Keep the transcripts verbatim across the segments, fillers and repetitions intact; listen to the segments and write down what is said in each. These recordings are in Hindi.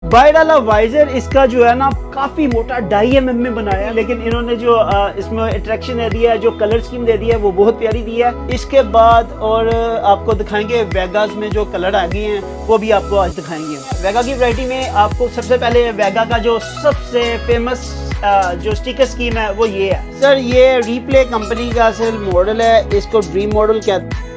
बाइडाला वाइजर इसका जो है ना काफी मोटा ढाई एम एम में बनाया है, लेकिन इन्होंने जो आ, इसमें अट्रैक्शन दे दिया है, जो कलर स्कीम दे दी है वो बहुत प्यारी दी है। इसके बाद और आपको दिखाएंगे वेगास में जो कलर आ गए हैं वो भी आपको आज दिखाएंगे। वेगा की वैरायटी में आपको सबसे पहले वेगा का जो सबसे फेमस जो स्टिकर स्कीम है वो ये है सर। ये रिप्ले कंपनी का असल मॉडल है, इसको ड्रीम मॉडल कहते हैं।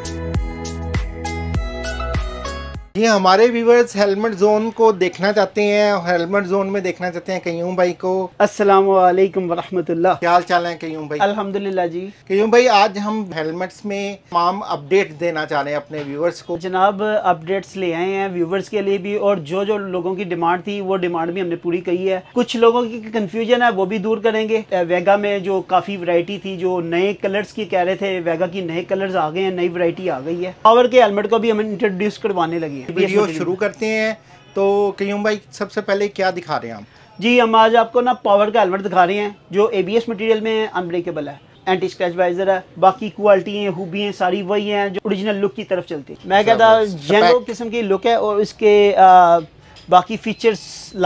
जी हमारे व्यूवर्स हेलमेट जोन को देखना चाहते हैं, हेलमेट जोन में देखना चाहते हैं कयूम भाई को। अस्सलाम वालेकुम वरहमतुल्लाह। क्या हाल चाल है कयूम भाई? अल्हम्दुलिल्लाह जी। कयूम भाई आज हम हेलमेट्स में तमाम अपडेट देना चाह रहे हैं अपने व्यूवर्स को। जनाब अपडेट्स ले आए हैं व्यूवर्स के लिए भी, और जो जो लोगों की डिमांड थी वो डिमांड भी हमने पूरी की है। कुछ लोगों की कंफ्यूजन है वो भी दूर करेंगे। वेगा में जो काफी वैरायटी थी, जो नए कलर्स की कह रहे थे, वेगा की नए कलर्स आ गए हैं, नई वैरायटी आ गई है। पावर के हेलमेट को भी हम इंट्रोड्यूस करवाने लगे हैं। वीडियो शुरू करते हैं तो कयूम भाई सबसे पहले क्या दिखा रहे हैं हम? जी हम आज आपको ना पावर का हेलमेट दिखा रहे हैं जो एबीएस मटेरियल में अनब्रेकेबल है, एंटी स्क्रैच वाइजर है, बाकी क्वालिटी है खूबी है सारी वही हैं जो ओरिजिनल लुक की तरफ चलती है। मैं कहता जेनो किस्म की लुक है और इसके आ, बाकी फीचर्स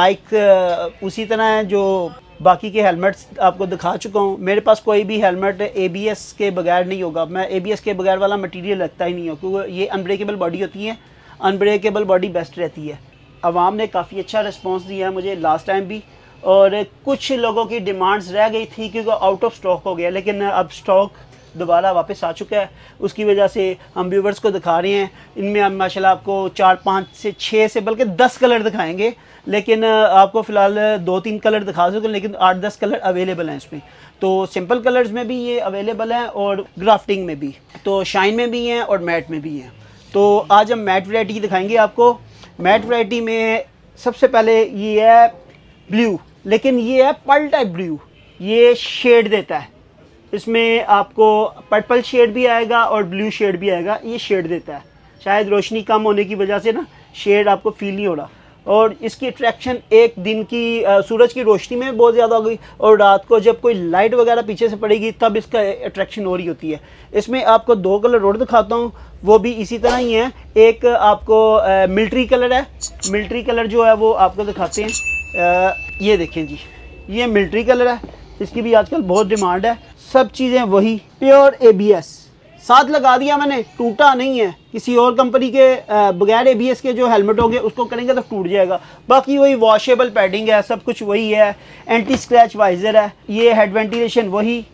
लाइक उसी तरह है जो बाकी के हेलमेट्स आपको दिखा चुका हूँ। मेरे पास कोई भी हेलमेट एबीएस के बगैर नहीं होगा, मैं एबीएस के बगैर वाला मटेरियल लगता ही नहीं हो, क्योंकि ये अनब्रेकेबल बॉडी होती है। अनब्रेकेबल बॉडी बेस्ट रहती है। आवाम ने काफ़ी अच्छा रिस्पांस दिया है मुझे लास्ट टाइम भी, और कुछ लोगों की डिमांड्स रह गई थी क्योंकि आउट ऑफ स्टॉक हो गया, लेकिन अब स्टॉक दोबारा वापस आ चुका है। उसकी वजह से हम व्यूवर्स को दिखा रहे हैं। इनमें हम माशाल्लाह आपको चार पाँच से छः से बल्कि दस कलर दिखाएंगे, लेकिन आपको फ़िलहाल दो तीन कलर दिखा सकते, लेकिन आठ दस कलर अवेलेबल हैं इसमें। तो सिंपल कलर्स में भी ये अवेलेबल हैं और ग्राफ्टिंग में भी, तो शाइन में भी हैं और मैट में भी हैं। तो आज हम मैट वैरायटी दिखाएंगे आपको। मैट वैरायटी में सबसे पहले ये है ब्लू, लेकिन ये है पर्ल टाइप ब्लू, ये शेड देता है। इसमें आपको पर्पल शेड भी आएगा और ब्लू शेड भी आएगा, ये शेड देता है। शायद रोशनी कम होने की वजह से ना शेड आपको फील नहीं हो रहा, और इसकी अट्रैक्शन एक दिन की आ, सूरज की रोशनी में बहुत ज़्यादा हो गई, और रात को जब कोई लाइट वगैरह पीछे से पड़ेगी तब इसका अट्रैक्शन हो रही होती है। इसमें आपको दो कलर और दिखाता हूँ, वो भी इसी तरह ही है। एक आपको मिलिट्री कलर है, मिलिट्री कलर जो है वो आपको दिखाते हैं। आ, ये देखें जी, ये मिलिट्री कलर है, इसकी भी आजकल बहुत डिमांड है। सब चीज़ें वही प्योर एबीएस साथ लगा दिया मैंने, टूटा नहीं है। किसी और कंपनी के बगैर एबीएस के जो हेलमेट होंगे उसको करेंगे तो टूट जाएगा। बाकी वही वॉशेबल पैडिंग है, सब कुछ वही है। एंटी स्क्रैच वाइजर है, ये हेड वेंटिलेशन वही,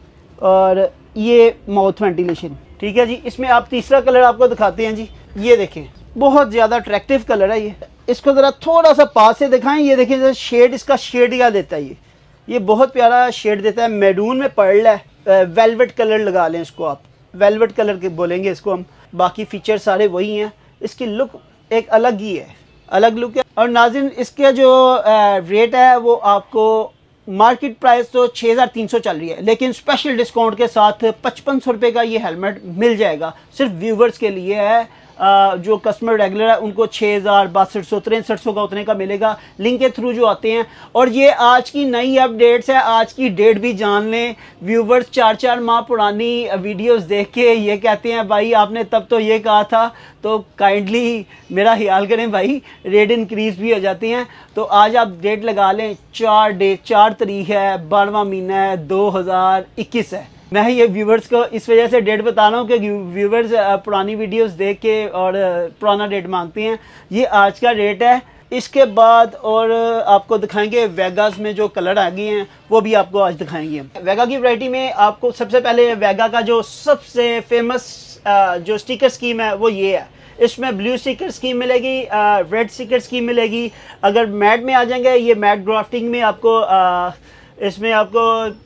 और ये माउथ वेंटिलेशन। ठीक है जी। इसमें आप तीसरा कलर आपको दिखाते हैं जी, ये देखें बहुत ज़्यादा अट्रैक्टिव कलर है ये। इसको ज़रा थोड़ा सा पास से दिखाएं, ये देखें शेड, इसका शेड क्या देता है, ये ये बहुत प्यारा शेड देता है। मैरून में पर्ल है, वेलवेट कलर लगा लें इसको आप, वेलवेट कलर के बोलेंगे इसको हम। बाकी फीचर सारे वही हैं, इसकी लुक एक अलग ही है, अलग लुक है। और नाज़रीन इसके जो रेट है वो आपको मार्केट प्राइस तो छः हज़ार तीन सौ चल रही है, लेकिन स्पेशल डिस्काउंट के साथ पचपन सौ रुपये का ये हेलमेट मिल जाएगा। सिर्फ व्यूवर्स के लिए है, आ, जो कस्टमर रेगुलर है उनको छः हज़ार बासठ सौ तिरसठ सौ का उतने का मिलेगा, लिंक के थ्रू जो आते हैं। और ये आज की नई अपडेट्स है, आज की डेट भी जान लें। व्यूवर्स चार चार माह पुरानी वीडियोस देख के ये कहते हैं भाई आपने तब तो ये कहा था, तो काइंडली मेरा ख्याल करें भाई, रेट इंक्रीज भी हो जाती हैं। तो आज आप डेट लगा लें, चार डेट चार तारीख है, बारहवां महीना है, दो हज़ार इक्कीस है। मैं ये व्यूवर्स को इस वजह से डेट बता रहा हूँ कि व्यूवर्स पुरानी वीडियोस देख के और पुराना डेट मांगते हैं। ये आज का डेट है। इसके बाद और आपको दिखाएंगे वेगास में जो कलर आ गए हैं वो भी आपको आज दिखाएंगे। वेगा की वैरायटी में आपको सबसे पहले वेगा का जो सबसे फेमस जो स्टिकर स्कीम है वो ये है। इसमें ब्लू स्टिकर स्कीम मिलेगी, रेड स्टिकर स्कीम मिलेगी। अगर मैट में आ जाएंगे, ये मैट ग्राफ्टिंग में आपको आ, इसमें आपको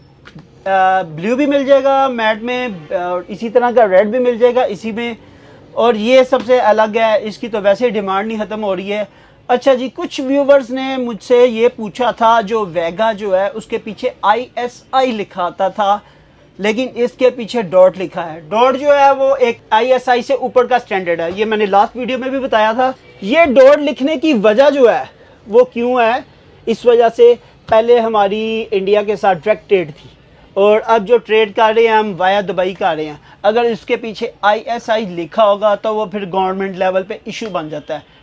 ब्लू भी मिल जाएगा मैट में, और इसी तरह का रेड भी मिल जाएगा इसी में। और ये सबसे अलग है, इसकी तो वैसे डिमांड नहीं ख़त्म हो रही है। अच्छा जी, कुछ व्यूवर्स ने मुझसे ये पूछा था, जो वेगा जो है उसके पीछे आई एस आई लिखा आता था, लेकिन इसके पीछे डॉट लिखा है। डॉट जो है वो एक आई एस आई से ऊपर का स्टैंडर्ड है, ये मैंने लास्ट वीडियो में भी बताया था। ये डॉट लिखने की वजह जो है वो क्यों है, इस वजह से पहले हमारी इंडिया के साथ डायरेक्ट ट्रेड थी, और अब जो ट्रेड कर रहे हैं हम वाया दुबई कर रहे हैं। अगर इसके पीछे आई एस आई लिखा होगा तो वो फिर गवर्नमेंट लेवल पे इशू बन जाता है।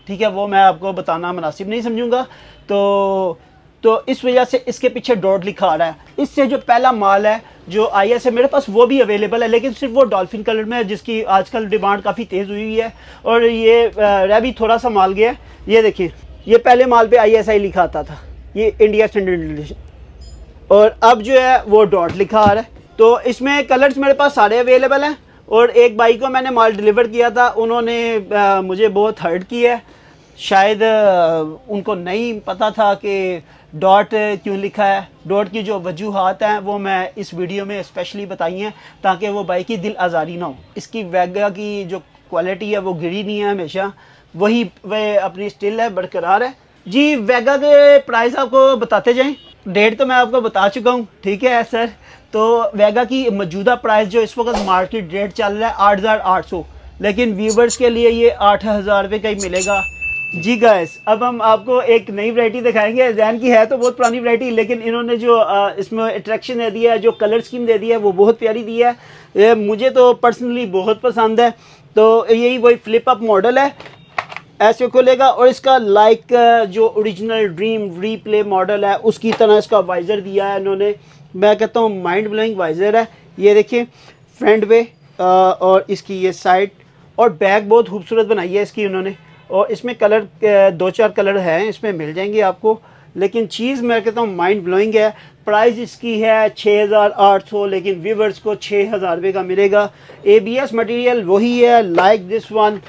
ठीक है, वो मैं आपको बताना मुनासिब नहीं समझूंगा। तो तो इस वजह से इसके पीछे डॉट लिखा आ रहा है। इससे जो पहला माल है जो आई एस है मेरे पास वो भी अवेलेबल है, लेकिन सिर्फ वो डॉल्फिन कलर में है, जिसकी आजकल डिमांड काफ़ी तेज़ हुई हुई है। और ये रह भी थोड़ा सा माल गया है। ये देखिए, ये पहले माल पे आई एस आई लिखा आता था, ये इंडिया स्टैंडर्ड एडिशन, और अब जो है वो डॉट लिखा आ रहा है। तो इसमें कलर्स मेरे पास सारे अवेलेबल हैं। और एक भाई को मैंने माल डिलीवर किया था, उन्होंने आ, मुझे बहुत हर्ट किया है। शायद आ, उनको नहीं पता था कि डॉट क्यों लिखा है। डॉट की जो वजूहात हैं वो मैं इस वीडियो में स्पेशली बताई हैं, ताकि वो भाई की दिल आज़ारी ना हो। इसकी वैगा की जो क्वालिटी है वो गिरी नहीं है, हमेशा वही वह अपनी स्टिल है, बरकरार है जी। वैगा के प्राइस आपको बताते जाएं। डेट तो मैं आपको बता चुका हूँ, ठीक है सर। तो वैगा की मौजूदा प्राइस जो इस वक्त मार्केट रेट चल रहा है आठ हज़ार आठ सौ, लेकिन व्यूवर्स के लिए ये आठ हज़ार रुपये का ही मिलेगा जी। गाइस, अब हम आपको एक नई वैरायटी दिखाएंगे। जैन की है तो बहुत पुरानी वैरायटी, लेकिन इन्होंने जो आ, इसमें अट्रैक्शन दे दिया है, जो कलर स्कीम दे दी है, वो बहुत प्यारी दी है। ये मुझे तो पर्सनली बहुत पसंद है। तो यही वही फ्लिप अप मॉडल है, ऐसे खोलेगा और इसका लाइक जो ओरिजिनल ड्रीम रीप्ले मॉडल है उसकी तरह इसका वाइज़र दिया है इन्होंने। मैं कहता हूँ माइंड ब्लोइंग वाइज़र है। ये देखिए फ्रंट पे और इसकी ये साइड और बैक बहुत खूबसूरत बनाई है इसकी उन्होंने। और इसमें कलर दो चार कलर हैं, इसमें मिल जाएंगे आपको, लेकिन चीज़ मैं कहता हूँ माइंड ब्लोइंग है। प्राइस इसकी है छः हज़ार आठ सौ, लेकिन व्यूवर्स को छः हज़ार रुपये का मिलेगा। ए बी एस मटीरियल वही है, लाइक दिस वन,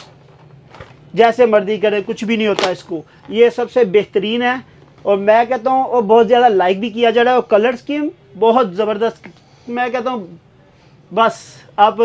जैसे मर्जी करे, कुछ भी नहीं होता इसको। ये सबसे बेहतरीन है और मैं कहता हूँ और बहुत ज़्यादा लाइक भी किया जा रहा है। और कलर स्कीम बहुत ज़बरदस्त, मैं कहता हूँ बस आप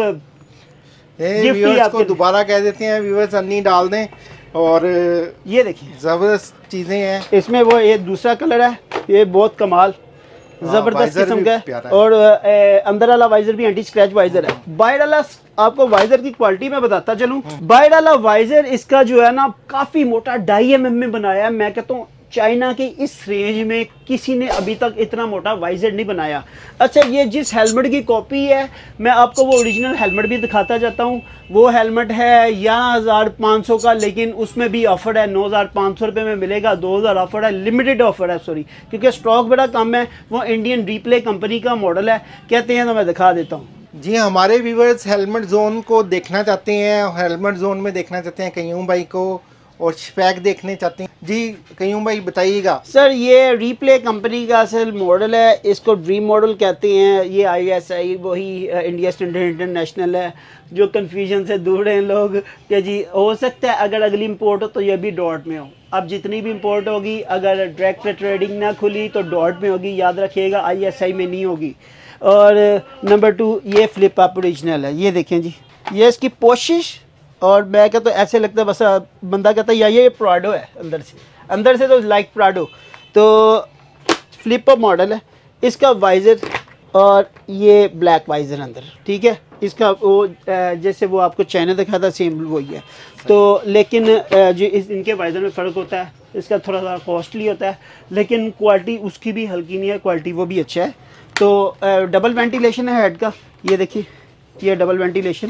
व्यूअर्स को दोबारा कह देते हैं, व्यूअर्स अन्नी डाल दें। और ये देखिए ज़बरदस्त चीज़ें हैं इसमें। वो ये दूसरा कलर है, ये बहुत कमाल ज़बरदस्त किस्म का है। और ए, अंदर वाला वाइजर भी एंटी स्क्रैच वाइजर है। बाहर वाला आपको वाइजर की क्वालिटी में बताता चलूं। बाहर वाला वाइजर इसका जो है ना काफ़ी मोटा ढाई एम एम में बनाया है। मैं कहता हूँ चाइना के इस रेंज में किसी ने अभी तक इतना मोटा वाइजर नहीं बनाया। अच्छा, ये जिस हेलमेट की कॉपी है, मैं आपको वो ओरिजिनल हेलमेट भी दिखाता जाता हूँ। वो हेलमेट है ग्यारह हज़ार पाँच सौ का, लेकिन उसमें भी ऑफर है, नौ हज़ार पाँच सौ रुपये में मिलेगा। दो हज़ार ऑफर है, लिमिटेड ऑफर है सॉरी, क्योंकि स्टॉक बड़ा कम है। वो इंडियन रीप्ले कंपनी का मॉडल है कहते हैं, तो मैं दिखा देता हूँ जी। हमारे व्यूवर्स हेलमेट जोन को देखना चाहते हैं, हेलमेट जोन में देखना चाहते हैं कयूम भाई को, और स्पेक देखने चाहते हैं जी। कयूम भाई बताइएगा। सर, ये रीप्ले कंपनी का असल मॉडल है, इसको ड्रीम मॉडल कहते हैं। ये आई एस आई वही इंडिया स्टैंडर्ड इंटरनेशनल है। जो कन्फ्यूजन से दूर हैं लोग कि जी हो सकता है अगर अगली इम्पोर्ट हो तो ये भी डॉट में हो। अब जितनी भी इम्पोर्ट होगी, अगर डायरेक्ट ट्रेडिंग ना खुली तो डॉट में होगी, याद रखिएगा, आई एस आई में नहीं होगी। और नंबर टू, ये फ्लिप अप ओरिजिनल है। ये देखें जी, ये इसकी पोशिश, और मैं कहता तो ऐसे लगता है बस बंदा कहता है या ये प्राडो है अंदर से, अंदर से तो लाइक प्राडो। तो फ्लिप अप मॉडल है इसका वाइज़र, और ये ब्लैक वाइज़र अंदर, ठीक है। इसका वो जैसे वो आपको चाइना दिखा था सेम वही है। तो लेकिन जो इस इनके वाइज़र में फ़र्क होता है, इसका थोड़ा सा कॉस्टली होता है, लेकिन क्वालिटी उसकी भी हल्की नहीं है, क्वालिटी वो भी अच्छा है। तो डबल वेंटिलेशन है हेड का, ये देखिए, ये डबल वेंटिलेशन,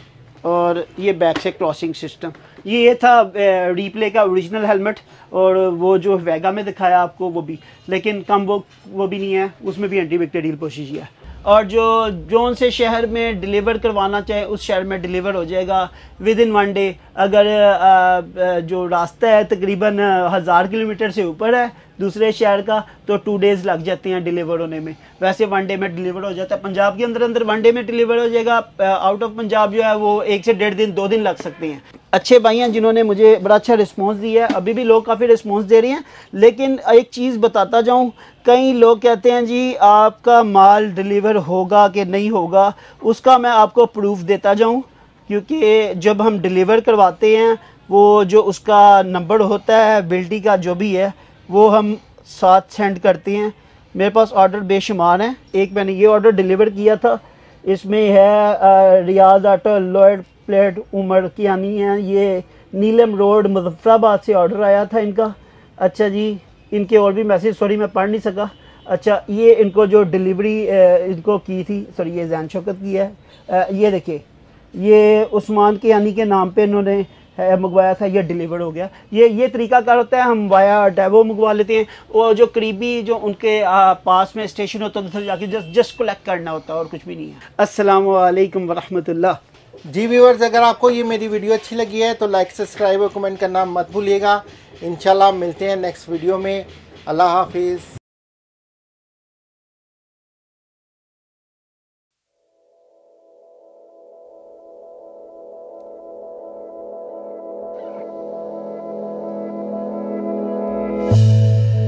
और ये बैक से क्रॉसिंग सिस्टम। ये ये था रीप्ले का ओरिजिनल हेलमेट, और वो जो वैगा में दिखाया आपको वो भी, लेकिन कम वो वो भी नहीं है, उसमें भी एंटी बैक्टीरियल कोशिश है। और जो जोन से शहर में डिलीवर करवाना चाहे उस शहर में डिलीवर हो जाएगा विद इन वन डे। अगर आ, जो रास्ता है तकरीबन हज़ार किलोमीटर से ऊपर है दूसरे शहर का, तो टू डेज़ लग जाते हैं डिलीवर होने में। वैसे वन डे में डिलीवर हो जाता है। पंजाब के अंदर अंदर वन डे में डिलीवर हो जाएगा। आउट ऑफ पंजाब जो है वो एक से डेढ़ दिन दो दिन लग सकते हैं। अच्छे भाई हैं जिन्होंने मुझे बड़ा अच्छा रिस्पॉन्स दिया है, अभी भी लोग काफ़ी रिस्पॉन्स दे रहे हैं। लेकिन एक चीज़ बताता जाऊँ, कई लोग कहते हैं जी आपका माल डिलीवर होगा कि नहीं होगा, उसका मैं आपको प्रूफ देता जाऊँ। क्योंकि जब हम डिलीवर करवाते हैं, वो जो उसका नंबर होता है बिल्टी का जो भी है, वो हम साथ सेंड करते हैं। मेरे पास ऑर्डर बेशुमार हैं। एक मैंने ये ऑर्डर डिलीवर किया था, इसमें है रियाज आटो लॉयड प्लेट उमर की आनी है। ये नीलम रोड मुजफ्फराबाद से ऑर्डर आया था इनका। अच्छा जी, इनके और भी मैसेज सॉरी मैं पढ़ नहीं सका। अच्छा, ये इनको जो डिलीवरी इनको की थी, सॉरी ये जैन शौकत की है। ये देखिए, ये उस्मान के यानी के नाम पे इन्होंने है मंगवाया था, ये डिलीवर हो गया। ये ये तरीका कार होता है, हम वाया डेवो मंगवा लेते हैं और जो करीबी जो उनके आ, पास में स्टेशन होता है उधर जाके जस्ट जस्ट कलेक्ट करना होता है और कुछ भी नहीं है। अस्सलामु अलैकुम वरहमतुल्लाह। जी व्यूअर्स, अगर आपको ये मेरी वीडियो अच्छी लगी है तो लाइक सब्सक्राइब और कमेंट करना मत भूलिएगा। इंशाल्लाह मिलते हैं नेक्स्ट वीडियो में। अल्लाह हाफिज़।